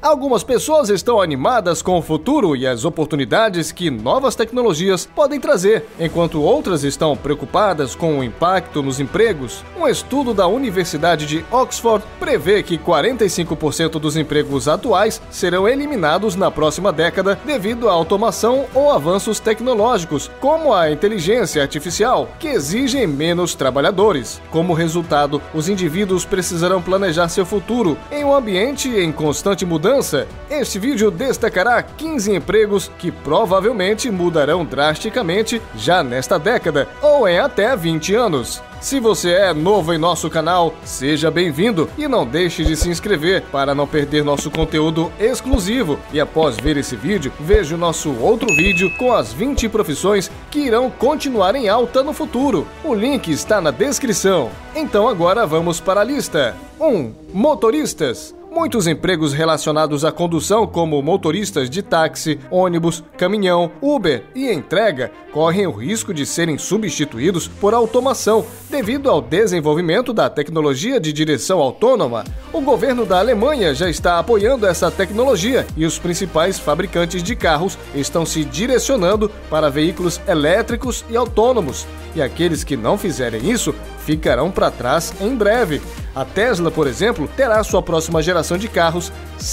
Algumas pessoas estão animadas com o futuro e as oportunidades que novas tecnologias podem trazer, enquanto outras estão preocupadas com o impacto nos empregos. Um estudo da Universidade de Oxford prevê que 45% dos empregos atuais serão eliminados na próxima década devido à automação ou avanços tecnológicos, como a inteligência artificial, que exigem menos trabalhadores. Como resultado, os indivíduos precisarão planejar seu futuro em um ambiente em constante mudança. Este vídeo destacará 15 empregos que provavelmente mudarão drasticamente já nesta década ou em até 20 anos. Se você é novo em nosso canal, seja bem-vindo e não deixe de se inscrever para não perder nosso conteúdo exclusivo. E após ver esse vídeo, veja o nosso outro vídeo com as 20 profissões que irão continuar em alta no futuro. O link está na descrição. Então agora vamos para a lista. 1. Motoristas. Muitos empregos relacionados à condução, como motoristas de táxi, ônibus, caminhão, Uber e entrega, correm o risco de serem substituídos por automação devido ao desenvolvimento da tecnologia de direção autônoma. O governo da Alemanha já está apoiando essa tecnologia e os principais fabricantes de carros estão se direcionando para veículos elétricos e autônomos. E aqueles que não fizerem isso ficarão para trás em breve. A Tesla, por exemplo, terá sua próxima geração de carros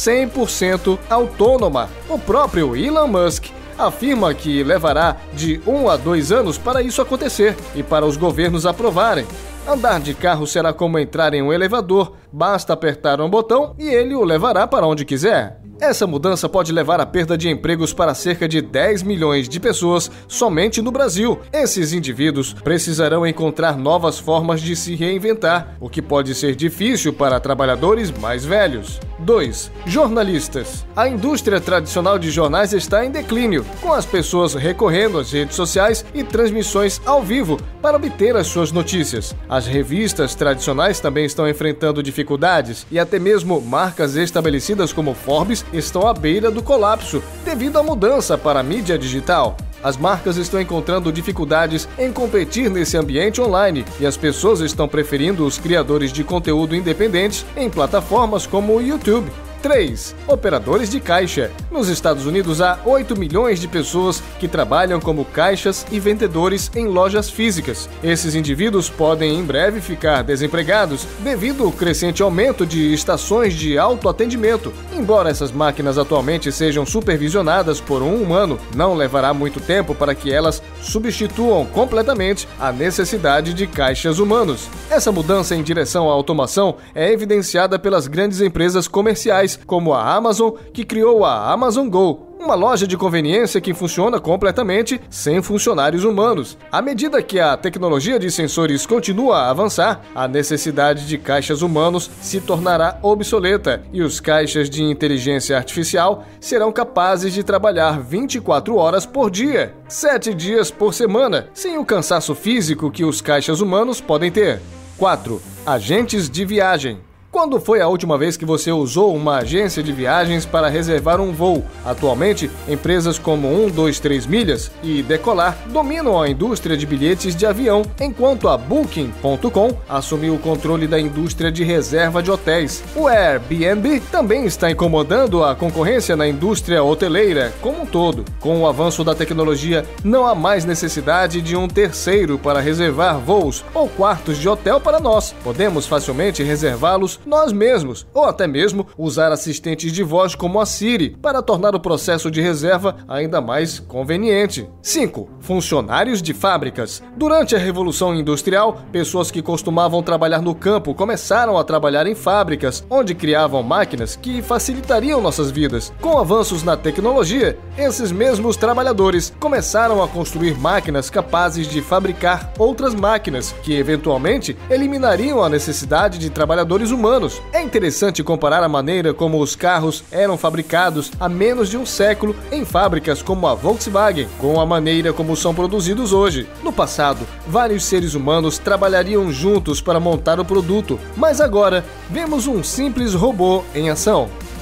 100% autônoma. O próprio Elon Musk afirma que levará de 1 a 2 anos para isso acontecer e para os governos aprovarem. Andar de carro será como entrar em um elevador, basta apertar um botão e ele o levará para onde quiser. Essa mudança pode levar à perda de empregos para cerca de 10 milhões de pessoas somente no Brasil. Esses indivíduos precisarão encontrar novas formas de se reinventar, o que pode ser difícil para trabalhadores mais velhos. 2. Jornalistas. A indústria tradicional de jornais está em declínio, com as pessoas recorrendo às redes sociais e transmissões ao vivo para obter as suas notícias. As revistas tradicionais também estão enfrentando dificuldades e até mesmo marcas estabelecidas como Forbes estão à beira do colapso devido à mudança para a mídia digital. As marcas estão encontrando dificuldades em competir nesse ambiente online e as pessoas estão preferindo os criadores de conteúdo independentes em plataformas como o YouTube. 3. Operadores de caixa. Nos Estados Unidos há 8 milhões de pessoas que trabalham como caixas e vendedores em lojas físicas. Esses indivíduos podem em breve ficar desempregados devido ao crescente aumento de estações de autoatendimento. Embora essas máquinas atualmente sejam supervisionadas por um humano, não levará muito tempo para que elas substituam completamente a necessidade de caixas humanos. Essa mudança em direção à automação é evidenciada pelas grandes empresas comerciais, como a Amazon, que criou a Amazon Go, uma loja de conveniência que funciona completamente sem funcionários humanos. À medida que a tecnologia de sensores continua a avançar, a necessidade de caixas humanos se tornará obsoleta e os caixas de inteligência artificial serão capazes de trabalhar 24 horas por dia, 7 dias por semana, sem o cansaço físico que os caixas humanos podem ter. 4. Agentes de viagem. Quando foi a última vez que você usou uma agência de viagens para reservar um voo? Atualmente, empresas como 123 Milhas e Decolar dominam a indústria de bilhetes de avião, enquanto a Booking.com assumiu o controle da indústria de reserva de hotéis. O Airbnb também está incomodando a concorrência na indústria hoteleira como um todo. Com o avanço da tecnologia, não há mais necessidade de um terceiro para reservar voos ou quartos de hotel para nós. Podemos facilmente reservá-los nós mesmos, ou até mesmo usar assistentes de voz como a Siri para tornar o processo de reserva ainda mais conveniente. 5. Funcionários de fábricas. Durante a Revolução Industrial, pessoas que costumavam trabalhar no campo começaram a trabalhar em fábricas, onde criavam máquinas que facilitariam nossas vidas. Com avanços na tecnologia, esses mesmos trabalhadores começaram a construir máquinas capazes de fabricar outras máquinas, que eventualmente eliminariam a necessidade de trabalhadores humanos. É interessante comparar a maneira como os carros eram fabricados há menos de um século em fábricas como a Volkswagen, com a maneira como são produzidos hoje. No passado, vários seres humanos trabalhariam juntos para montar o produto, mas agora vemos um simples robô em ação.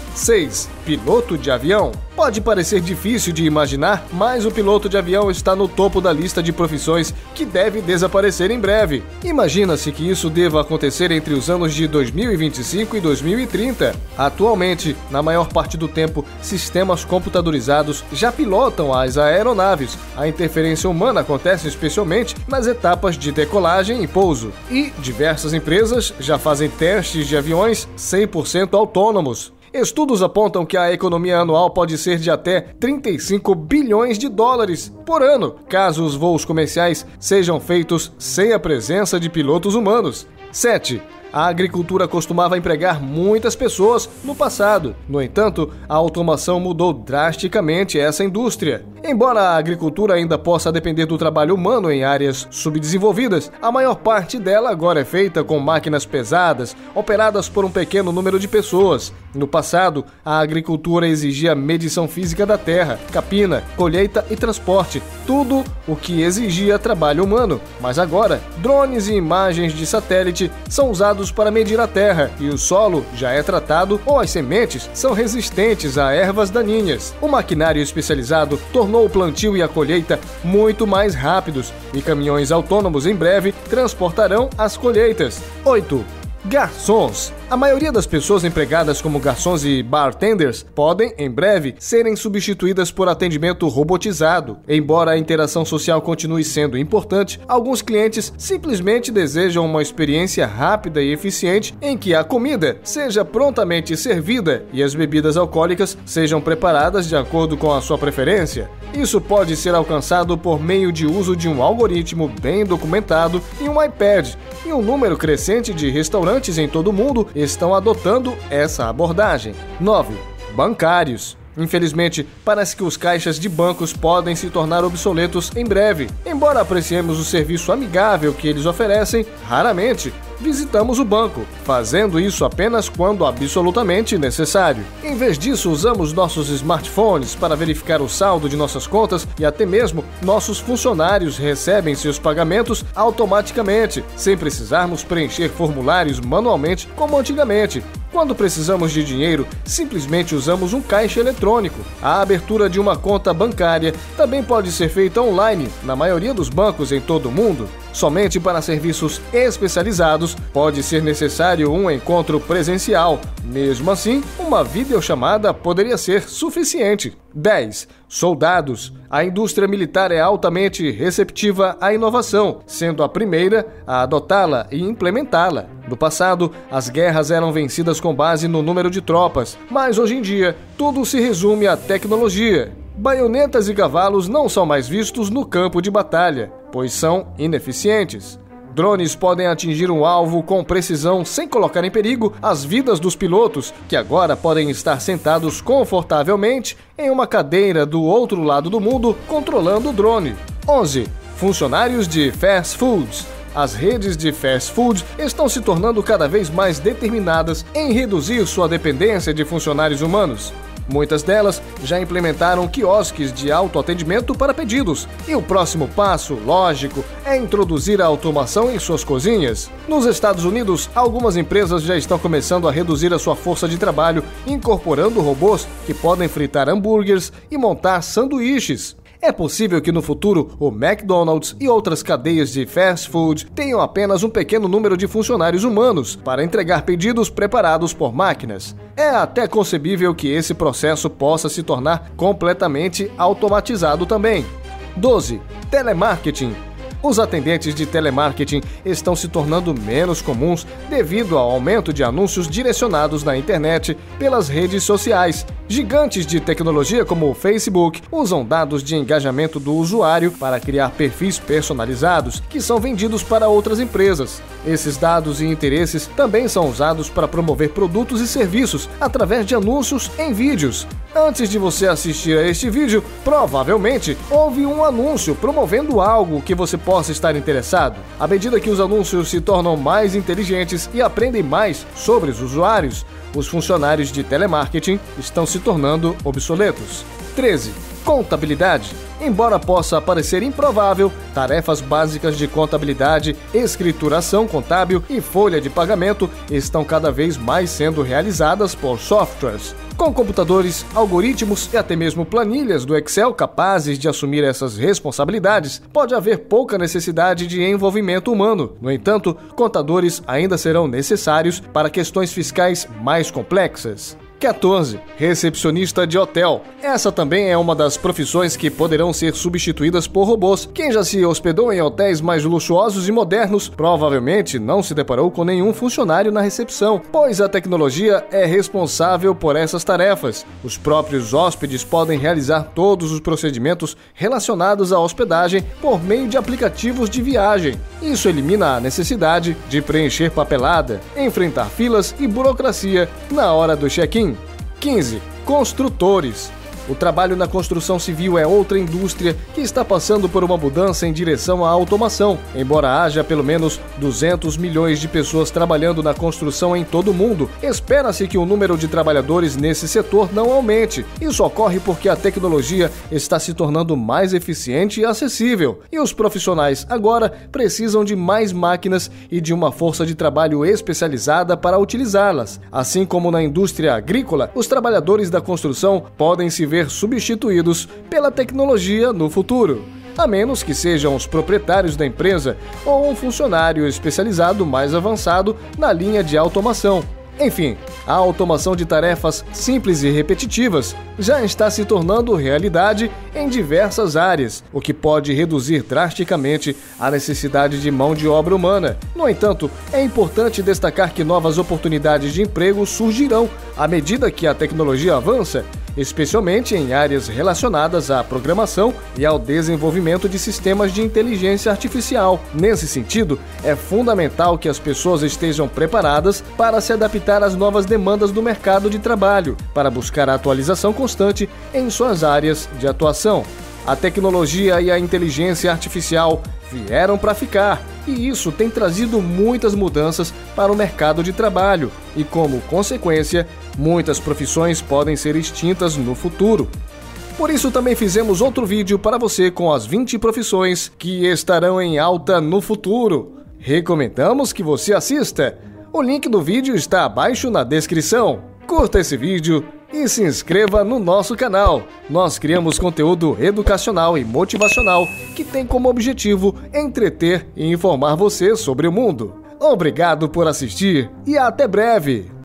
6. Piloto de avião. Pode parecer difícil de imaginar, mas o piloto de avião está no topo da lista de profissões que deve desaparecer em breve. Imagina-se que isso deva acontecer entre os anos de 2025 e 2030. Atualmente, na maior parte do tempo, sistemas computadorizados já pilotam as aeronaves. A interferência humana acontece especialmente nas etapas de decolagem e pouso. E diversas empresas já fazem testes de aviões 100% autônomos. Estudos apontam que a economia anual pode ser de até 35 bilhões de dólares por ano, caso os voos comerciais sejam feitos sem a presença de pilotos humanos. 7. A agricultura costumava empregar muitas pessoas no passado. No entanto, a automação mudou drasticamente essa indústria. Embora a agricultura ainda possa depender do trabalho humano em áreas subdesenvolvidas, a maior parte dela agora é feita com máquinas pesadas, operadas por um pequeno número de pessoas. No passado, a agricultura exigia medição física da terra, capina, colheita e transporte, tudo o que exigia trabalho humano. Mas agora, drones e imagens de satélite são usados para medir a terra e o solo já é tratado ou as sementes são resistentes a ervas daninhas. O maquinário especializado tornou o plantio e a colheita muito mais rápidos e caminhões autônomos em breve transportarão as colheitas. 8. Garçons. A maioria das pessoas empregadas como garçons e bartenders podem, em breve, serem substituídas por atendimento robotizado. Embora a interação social continue sendo importante, alguns clientes simplesmente desejam uma experiência rápida e eficiente em que a comida seja prontamente servida e as bebidas alcoólicas sejam preparadas de acordo com a sua preferência. Isso pode ser alcançado por meio de uso de um algoritmo bem documentado e um iPad, e um número crescente de restaurantes em todo o mundo estão adotando essa abordagem. 9. Bancários. Infelizmente, parece que os caixas de bancos podem se tornar obsoletos em breve. Embora apreciemos o serviço amigável que eles oferecem, raramente visitamos o banco, fazendo isso apenas quando absolutamente necessário. Em vez disso, usamos nossos smartphones para verificar o saldo de nossas contas e até mesmo nossos funcionários recebem seus pagamentos automaticamente, sem precisarmos preencher formulários manualmente como antigamente. Quando precisamos de dinheiro, simplesmente usamos um caixa eletrônico. A abertura de uma conta bancária também pode ser feita online na maioria dos bancos em todo o mundo. Somente para serviços especializados pode ser necessário um encontro presencial. Mesmo assim, uma videochamada poderia ser suficiente. 10. Soldados. A indústria militar é altamente receptiva à inovação, sendo a primeira a adotá-la e implementá-la. No passado, as guerras eram vencidas com base no número de tropas, mas hoje em dia, tudo se resume à tecnologia. Baionetas e cavalos não são mais vistos no campo de batalha, pois são ineficientes. Drones podem atingir um alvo com precisão sem colocar em perigo as vidas dos pilotos, que agora podem estar sentados confortavelmente em uma cadeira do outro lado do mundo controlando o drone. 11. Funcionários de fast foods. As redes de fast food estão se tornando cada vez mais determinadas em reduzir sua dependência de funcionários humanos. Muitas delas já implementaram quiosques de autoatendimento para pedidos, e o próximo passo, lógico, é introduzir a automação em suas cozinhas. Nos Estados Unidos, algumas empresas já estão começando a reduzir a sua força de trabalho, incorporando robôs que podem fritar hambúrgueres e montar sanduíches. É possível que no futuro o McDonald's e outras cadeias de fast food tenham apenas um pequeno número de funcionários humanos para entregar pedidos preparados por máquinas. É até concebível que esse processo possa se tornar completamente automatizado também. 12. Telemarketing. Os atendentes de telemarketing estão se tornando menos comuns devido ao aumento de anúncios direcionados na internet pelas redes sociais. Gigantes de tecnologia como o Facebook usam dados de engajamento do usuário para criar perfis personalizados que são vendidos para outras empresas. Esses dados e interesses também são usados para promover produtos e serviços através de anúncios em vídeos. Antes de você assistir a este vídeo, provavelmente houve um anúncio promovendo algo que você possa estar interessado. À medida que os anúncios se tornam mais inteligentes e aprendem mais sobre os usuários, os funcionários de telemarketing estão se tornando obsoletos. 13. Contabilidade. Embora possa parecer improvável, tarefas básicas de contabilidade, escrituração contábil e folha de pagamento estão cada vez mais sendo realizadas por softwares. Com computadores, algoritmos e até mesmo planilhas do Excel capazes de assumir essas responsabilidades, pode haver pouca necessidade de envolvimento humano. No entanto, contadores ainda serão necessários para questões fiscais mais complexas. 14. Recepcionista de hotel. Essa também é uma das profissões que poderão ser substituídas por robôs. Quem já se hospedou em hotéis mais luxuosos e modernos provavelmente não se deparou com nenhum funcionário na recepção, pois a tecnologia é responsável por essas tarefas. Os próprios hóspedes podem realizar todos os procedimentos relacionados à hospedagem por meio de aplicativos de viagem. Isso elimina a necessidade de preencher papelada, enfrentar filas e burocracia na hora do check-in. 15. Construtores. O trabalho na construção civil é outra indústria que está passando por uma mudança em direção à automação. Embora haja pelo menos 200 milhões de pessoas trabalhando na construção em todo o mundo, espera-se que o número de trabalhadores nesse setor não aumente. Isso ocorre porque a tecnologia está se tornando mais eficiente e acessível, e os profissionais agora precisam de mais máquinas e de uma força de trabalho especializada para utilizá-las. Assim como na indústria agrícola, os trabalhadores da construção podem se ver substituídos pela tecnologia no futuro, a menos que sejam os proprietários da empresa ou um funcionário especializado mais avançado na linha de automação. Enfim, a automação de tarefas simples e repetitivas já está se tornando realidade em diversas áreas, o que pode reduzir drasticamente a necessidade de mão de obra humana. No entanto, é importante destacar que novas oportunidades de emprego surgirão à medida que a tecnologia avança, especialmente em áreas relacionadas à programação e ao desenvolvimento de sistemas de inteligência artificial. Nesse sentido, é fundamental que as pessoas estejam preparadas para se adaptar às novas demandas do mercado de trabalho, para buscar a atualização constante em suas áreas de atuação. A tecnologia e a inteligência artificial vieram para ficar, e isso tem trazido muitas mudanças para o mercado de trabalho e, como consequência, muitas profissões podem ser extintas no futuro. Por isso também fizemos outro vídeo para você com as 20 profissões que estarão em alta no futuro. Recomendamos que você assista. O link do vídeo está abaixo na descrição. Curta esse vídeo e se inscreva no nosso canal. Nós criamos conteúdo educacional e motivacional que tem como objetivo entreter e informar você sobre o mundo. Obrigado por assistir e até breve!